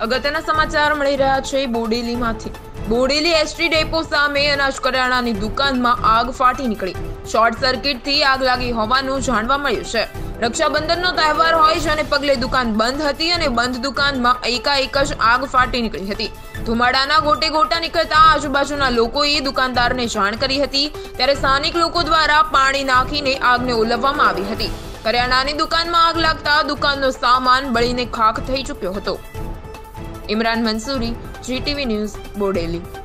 અગત્યના સમાચાર મળી રહ્યા છે બોડેલીમાંથી। બોડેલી એસટી ડેપો સામે અનાજ કરિયાણાની દુકાનમાં આગ ફાટી નીકળી। શોર્ટ સર્કિટથી આગ લાગી હોવાનું જાણવા મળ્યું છે। રક્ષાબંધનનો તહેવાર હોય જેને પગલે દુકાન બંધ હતી અને બંધ દુકાનમાં એકાએક જ આગ ફાટી નીકળી હતી। ધુમાડાના ગોટે ગોટા નીકળતા આજુબાજુના લોકોએ દુકાનદારને જાણ કરી હતી, ત્યારે સ્થાનિક લોકો દ્વારા પાણી નાખીને આગને ઓલવવામાં આવી હતી। કરિયાણાની દુકાનમાં આગ લાગતા દુકાનનો સામાન બળીને ખાખ થઈ ચૂક્યો હતો। Imran Mansuri, GTV news, Bodeli.